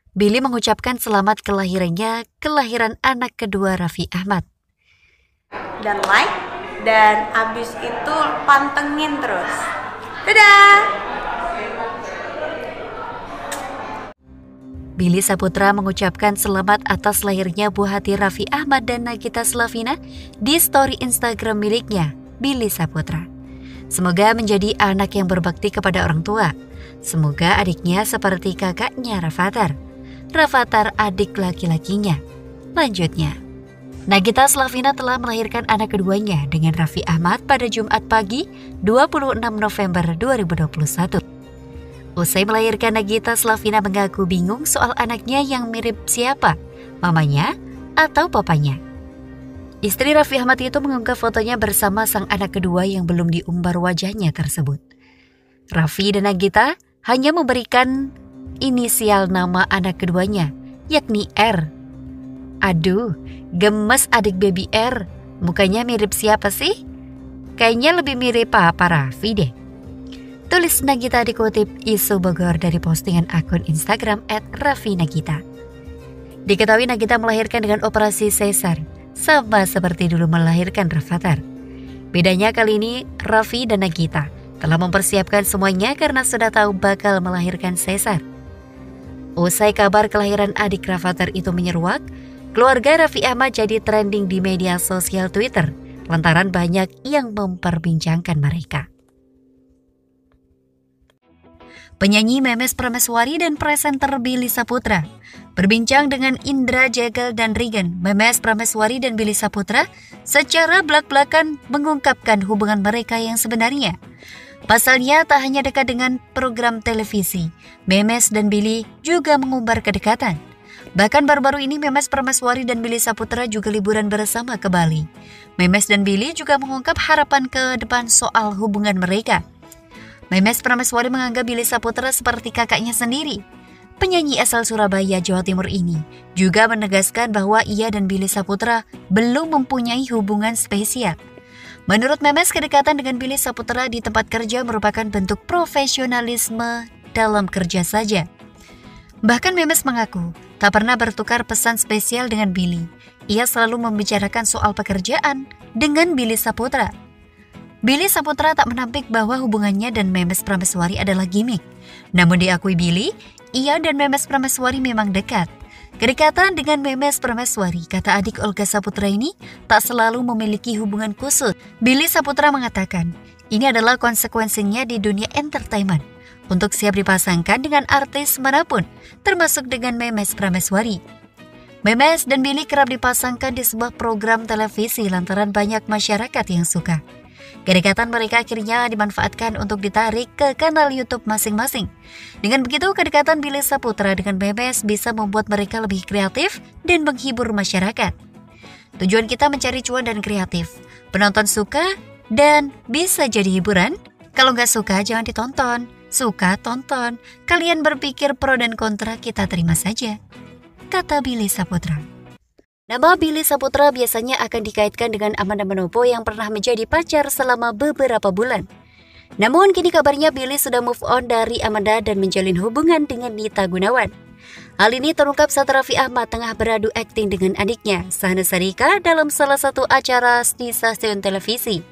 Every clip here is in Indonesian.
Billy mengucapkan selamat kelahiran anak kedua Raffi Ahmad. Dan like, dan abis itu pantengin terus. Dadah! Billy Saputra mengucapkan selamat atas lahirnya buah hati Raffi Ahmad dan Nagita Slavina di story Instagram miliknya, Billy Saputra. Semoga menjadi anak yang berbakti kepada orang tua. Semoga adiknya seperti kakaknya Rafathar adik laki-lakinya. Lanjutnya, Nagita Slavina telah melahirkan anak keduanya dengan Raffi Ahmad pada Jumat pagi 26 November 2021. Usai melahirkan, Nagita Slavina mengaku bingung soal anaknya yang mirip siapa, mamanya atau papanya. Istri Raffi Ahmad itu mengunggah fotonya bersama sang anak kedua yang belum diumbar wajahnya tersebut. Raffi dan Nagita hanya memberikan inisial nama anak keduanya, yakni R. Aduh, gemes adik baby R. Mukanya mirip siapa sih? Kayaknya lebih mirip Papa Raffi deh. Tulis Nagita dikutip Isu Bogor dari postingan akun Instagram @raffinagita. Diketahui Nagita melahirkan dengan operasi sesar, sama seperti dulu melahirkan Rafathar. Bedanya kali ini Raffi dan Nagita telah mempersiapkan semuanya karena sudah tahu bakal melahirkan sesar. Usai kabar kelahiran adik Rafathar itu menyeruak, keluarga Raffi Ahmad jadi trending di media sosial Twitter lantaran banyak yang memperbincangkan mereka. Penyanyi Memes Prameswari dan presenter Billy Saputra berbincang dengan Indra Jegel dan Regan. Memes Prameswari dan Billy Saputra secara belak-belakan mengungkapkan hubungan mereka yang sebenarnya. Pasalnya tak hanya dekat dengan program televisi, Memes dan Billy juga mengumbar kedekatan. Bahkan baru-baru ini Memes Prameswari dan Billy Saputra juga liburan bersama ke Bali. Memes dan Billy juga mengungkap harapan ke depan soal hubungan mereka. Memes Prameswari menganggap Billy Saputra seperti kakaknya sendiri. Penyanyi asal Surabaya, Jawa Timur ini juga menegaskan bahwa ia dan Billy Saputra belum mempunyai hubungan spesial. Menurut Memes, kedekatan dengan Billy Saputra di tempat kerja merupakan bentuk profesionalisme dalam kerja saja. Bahkan Memes mengaku tak pernah bertukar pesan spesial dengan Billy. Ia selalu membicarakan soal pekerjaan dengan Billy Saputra. Billy Saputra tak menampik bahwa hubungannya dan Memes Prameswari adalah gimmick. Namun diakui Billy, ia dan Memes Prameswari memang dekat. Kedekatan dengan Memes Prameswari, kata adik Olga Saputra ini, tak selalu memiliki hubungan khusus. Billy Saputra mengatakan, ini adalah konsekuensinya di dunia entertainment untuk siap dipasangkan dengan artis manapun, termasuk dengan Memes Prameswari. Memes dan Billy kerap dipasangkan di sebuah program televisi lantaran banyak masyarakat yang suka. Kedekatan mereka akhirnya dimanfaatkan untuk ditarik ke kanal YouTube masing-masing. Dengan begitu, kedekatan Billy Saputra dengan Memes bisa membuat mereka lebih kreatif dan menghibur masyarakat. Tujuan kita mencari cuan dan kreatif. Penonton suka dan bisa jadi hiburan. Kalau nggak suka, jangan ditonton. Suka, tonton. Kalian berpikir pro dan kontra, kita terima saja, kata Billy Saputra. Nama Billy Saputra biasanya akan dikaitkan dengan Amanda Manopo yang pernah menjadi pacar selama beberapa bulan. Namun kini kabarnya Billy sudah move on dari Amanda dan menjalin hubungan dengan Nita Gunawan. Hal ini terungkap saat Raffi Ahmad tengah beradu akting dengan adiknya, Syahnaz Sadiqah, dalam salah satu acara di stasiun televisi.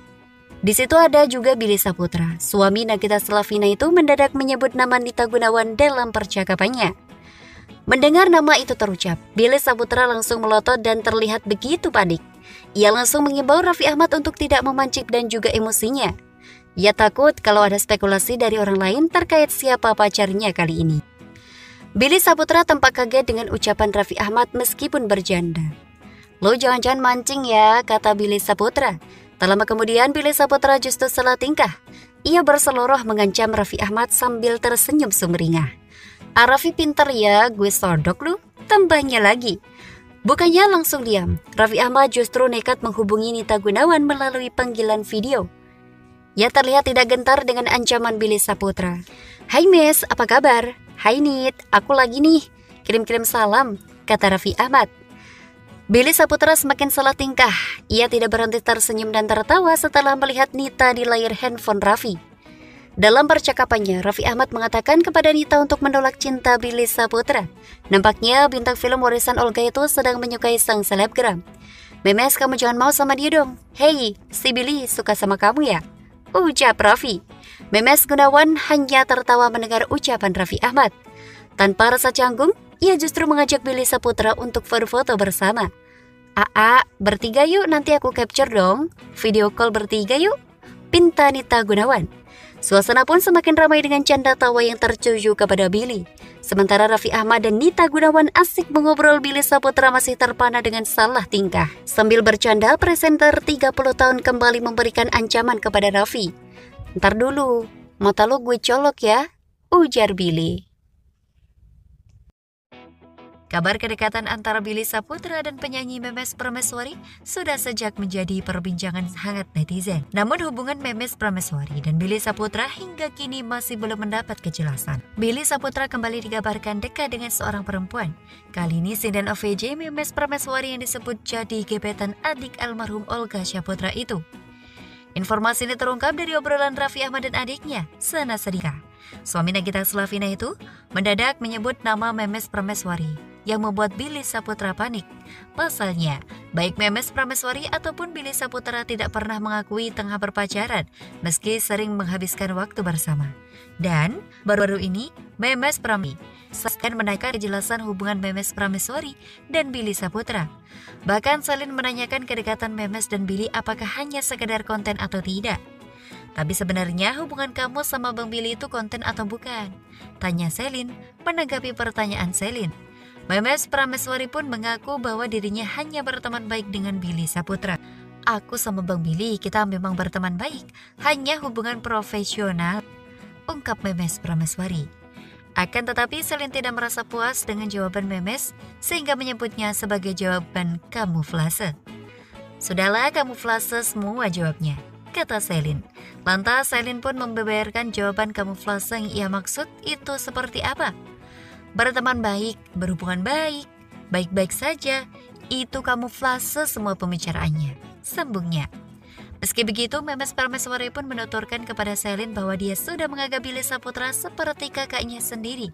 Di situ ada juga Billy Saputra. Suami Nagita Slavina itu mendadak menyebut nama Nita Gunawan dalam percakapannya. Mendengar nama itu terucap, Billy Saputra langsung melotot dan terlihat begitu panik. Ia langsung mengimbau Raffi Ahmad untuk tidak memancing dan juga emosinya. Ia takut kalau ada spekulasi dari orang lain terkait siapa pacarnya kali ini. Billy Saputra tampak kaget dengan ucapan Raffi Ahmad meskipun bercanda. "Lo jangan-jangan mancing ya," kata Billy Saputra. Tak lama kemudian Billy Saputra justru salah tingkah. Ia berseloroh mengancam Raffi Ahmad sambil tersenyum sumringah. "Raffi pinter ya, gue sodok lu," tambahnya lagi. Bukannya langsung diam, Raffi Ahmad justru nekat menghubungi Nita Gunawan melalui panggilan video. Ia terlihat tidak gentar dengan ancaman Billy Saputra. "Hai Miss, apa kabar? Hai Nit, aku lagi nih, kirim-kirim salam," kata Raffi Ahmad. Billy Saputra semakin salah tingkah. Ia tidak berhenti tersenyum dan tertawa setelah melihat Nita di layar handphone Raffi. Dalam percakapannya, Raffi Ahmad mengatakan kepada Nita untuk menolak cinta Billy Saputra. Nampaknya bintang film Warisan Olga itu sedang menyukai sang selebgram. "Memes, kamu jangan mau sama dia dong. Hei, si Billy suka sama kamu ya?" ucap Raffi. Memes Gunawan hanya tertawa mendengar ucapan Raffi Ahmad. Tanpa rasa canggung, ia justru mengajak Billy Saputra untuk berfoto bersama. "Aa, bertiga yuk, nanti aku capture dong. Video call bertiga yuk," pinta Nita Gunawan. Suasana pun semakin ramai dengan canda tawa yang tertuju kepada Billy. Sementara Raffi Ahmad dan Nita Gunawan asik mengobrol, Billy Saputra masih terpana dengan salah tingkah. Sambil bercanda, presenter 30 tahun kembali memberikan ancaman kepada Raffi. "Ntar dulu, mata lo gue colok ya," ujar Billy. Kabar kedekatan antara Billy Saputra dan penyanyi Memes Prameswari sudah sejak menjadi perbincangan hangat netizen. Namun hubungan Memes Prameswari dan Billy Saputra hingga kini masih belum mendapat kejelasan. Billy Saputra kembali dikabarkan dekat dengan seorang perempuan. Kali ini sinden OVJ Memes Prameswari yang disebut jadi gebetan adik almarhum Olga Saputra itu. Informasi ini terungkap dari obrolan Raffi Ahmad dan adiknya, Sana Sadika. Suami Nagita Slavina itu mendadak menyebut nama Memes Prameswari yang membuat Billy Saputra panik. Pasalnya, baik Memes Prameswari ataupun Billy Saputra tidak pernah mengakui tengah berpacaran, meski sering menghabiskan waktu bersama. Dan baru-baru ini, Memes Prameswari akan menaikkan kejelasan hubungan Memes Prameswari dan Billy Saputra. Bahkan Selin menanyakan kedekatan Memes dan Billy apakah hanya sekedar konten atau tidak. "Tapi sebenarnya hubungan kamu sama Bang Billy itu konten atau bukan?" tanya Selin menanggapi pertanyaan Selin. Memes Prameswari pun mengaku bahwa dirinya hanya berteman baik dengan Billy Saputra. "Aku sama Bang Billy, kita memang berteman baik, hanya hubungan profesional," ungkap Memes Prameswari. Akan tetapi Selin tidak merasa puas dengan jawaban Memes sehingga menyebutnya sebagai jawaban kamuflase. "Sudahlah, kamuflase semua jawabnya," kata Selin. Lantas Selin pun membeberkan jawaban kamuflase yang ia maksud itu seperti apa. "Berteman baik, berhubungan baik, baik-baik saja, itu kamuflase semua pembicaraannya," sambungnya. Meski begitu, Memes Prameswari pun menuturkan kepada Selin bahwa dia sudah menganggap Billy Saputra seperti kakaknya sendiri.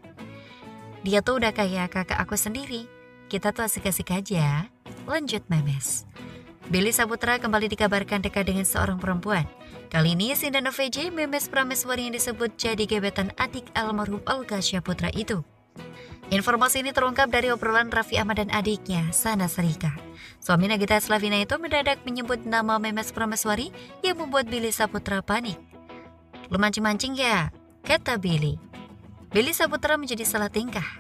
"Dia tuh udah kayak kakak aku sendiri, kita tuh asik-asik aja," lanjut Memes. Billy Saputra kembali dikabarkan dekat dengan seorang perempuan. Kali ini sinden OVJ Memes Prameswari yang disebut jadi gebetan adik almarhum Olga Saputra itu. Informasi ini terungkap dari obrolan Raffi Ahmad dan adiknya, Sana Sadika. Suami Nagita Slavina itu mendadak menyebut nama Memes Prameswari yang membuat Billy Saputra panik. "Lu mancing-mancing ya?" kata Billy. Billy Saputra menjadi salah tingkah,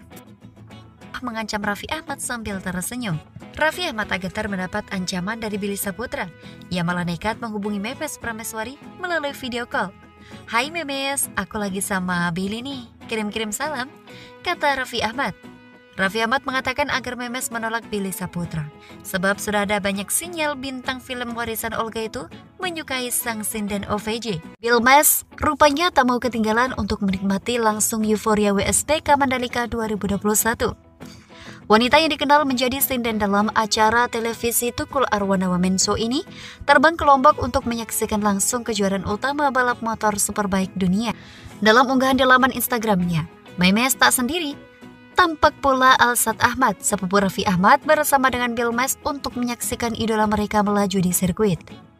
mengancam Raffi Ahmad sambil tersenyum. Raffi Ahmad tak gentar mendapat ancaman dari Billy Saputra. Ia malah nekat menghubungi Memes Prameswari melalui video call. "Hai Memes, aku lagi sama Billy nih, kirim-kirim salam," kata Raffi Ahmad. Raffi Ahmad mengatakan agar Memes menolak Billy Saputra, sebab sudah ada banyak sinyal bintang film Warisan Olga itu menyukai sang sinden OVJ. Bilmes rupanya tak mau ketinggalan untuk menikmati langsung euforia WSBK Mandalika 2021. Wanita yang dikenal menjadi sinden dalam acara televisi Tukul Arwana Women Show ini terbang ke Lombok untuk menyaksikan langsung kejuaraan utama balap motor superbike dunia. Dalam unggahan di laman Instagramnya, Memes tak sendiri. Tampak pula Alsat Ahmad, sepupu Raffi Ahmad bersama dengan Bilmes untuk menyaksikan idola mereka melaju di sirkuit.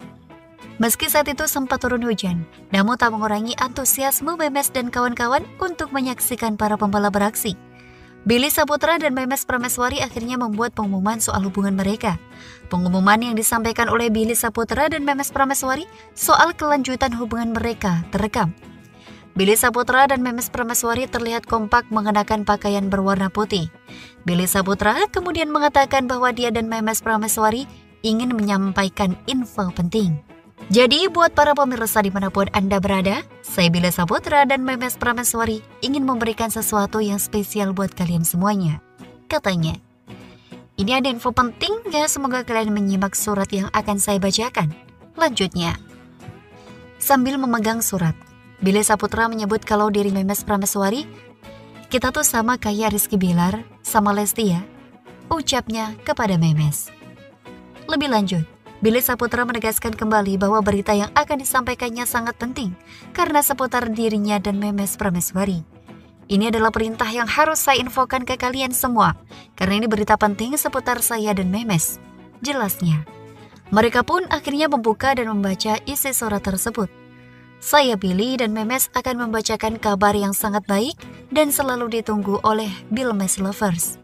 Meski saat itu sempat turun hujan, namun tak mengurangi antusiasme Memes dan kawan-kawan untuk menyaksikan para pembalap beraksi. Billy Saputra dan Memes Prameswari akhirnya membuat pengumuman soal hubungan mereka. Pengumuman yang disampaikan oleh Billy Saputra dan Memes Prameswari soal kelanjutan hubungan mereka terekam. Billy Saputra dan Memes Prameswari terlihat kompak mengenakan pakaian berwarna putih. Billy Saputra kemudian mengatakan bahwa dia dan Memes Prameswari ingin menyampaikan info penting. Jadi buat para pemirsa dimanapun Anda berada, saya Billy Saputra dan Memes Prameswari ingin memberikan sesuatu yang spesial buat kalian semuanya. Katanya, "Ini ada info penting ya, semoga kalian menyimak surat yang akan saya bacakan." Lanjutnya, sambil memegang surat, Billy Saputra menyebut kalau diri Memes Prameswari, "Kita tuh sama kayak Rizky Bilar sama Lesti ya," ucapnya kepada Memes. Lebih lanjut, Billy Saputra menegaskan kembali bahwa berita yang akan disampaikannya sangat penting karena seputar dirinya dan Memes Prameswari. Ini adalah perintah yang harus saya infokan ke kalian semua karena ini berita penting seputar saya dan Memes, jelasnya. Mereka pun akhirnya membuka dan membaca isi surat tersebut. Saya Billy dan Memes akan membacakan kabar yang sangat baik dan selalu ditunggu oleh Bilmes Lovers.